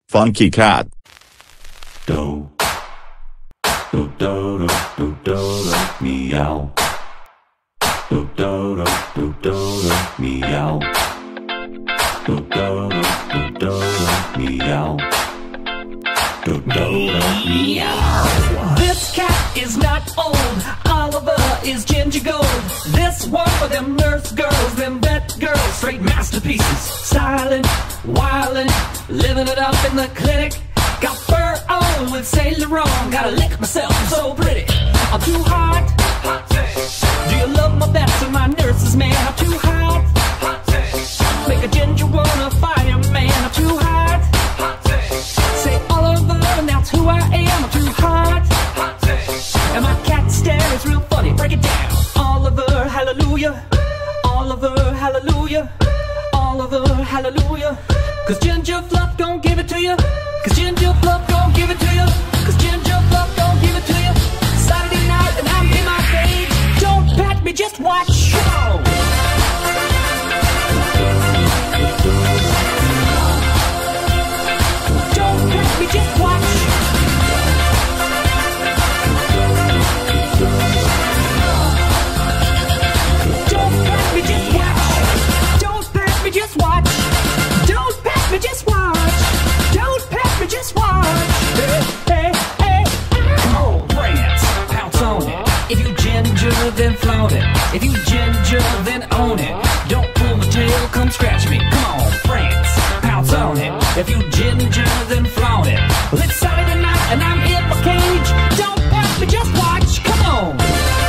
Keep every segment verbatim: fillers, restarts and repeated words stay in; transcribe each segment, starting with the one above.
Funky Cat. Do. Do do do do do do meow. Do do do do do do meow. Do do do do do do meow. Do do do meow. This cat is not old. Oliver is ginger gold. This one for them nurse girls, them vet girls, straight masterpieces. Styling, wildin', living it up in the clinic. Got fur on with Saint Laurent. Gotta lick myself, I'm so pretty. I'm too hot. Do you love my vets and my nurses, man? I'm too hot. Make a ginger wanna fireman. I'm too hot. Say Oliver, and that's who I am. I'm too hot. And my cat stare is real funny. Break it down. Oliver, hallelujah. Oliver, hallelujah. Oliver, hallelujah. Cause Ginger Fluff gon' give it to you. Cause Ginger Fluff gon' give it to you. Cause Ginger Fluff gon' give it to you. Saturday night and I'm in my cage. Don't pat me, just watch. Show. Don't pat me, just watch. Don't pat me, just watch. Don't pat me, just watch. Don't pat me, just watch. Don't pat me, just watch. Hey, hey, hey. Come on, France, pounce on it. If you ginger, then flaunt it. If you ginger, then own it. Don't pull my tail, come scratch me. Come on, France, pounce on it. If you ginger, then flaunt it. Well, it's Saturday night and I'm in my cage. Don't pat me, just watch. Come on.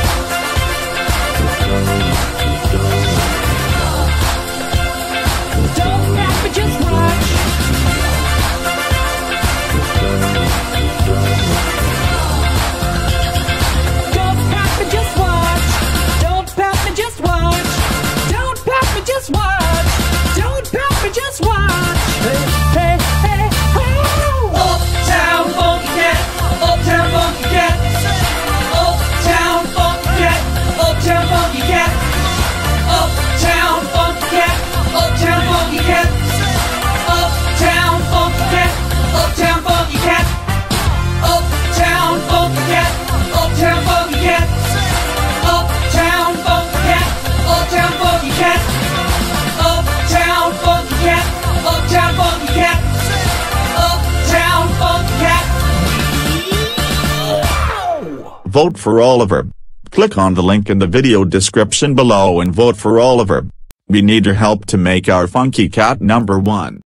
Don't pat me, just watch. Don't pat me, just watch. Don't pat me, just watch. Don't pat me, just watch. Don't pat me, just watch. Hey, hey, hey, hey. Uptown funky cat. Uptown funky cat. Uptown funky cat. Uptown funky cat. Uptown funky cat. Uptown funky cat. Uptown funky cat. Uptown funky cat. Uptown funky cat. Uptown funky cat. Uptown funky cat. Uptown funky cat. Uptown funky cat. Uptown funky cat. Uptown funky cat. Vote for Oliver. Click on the link in the video description below and vote for Oliver. We need your help to make our Funky Cat number one.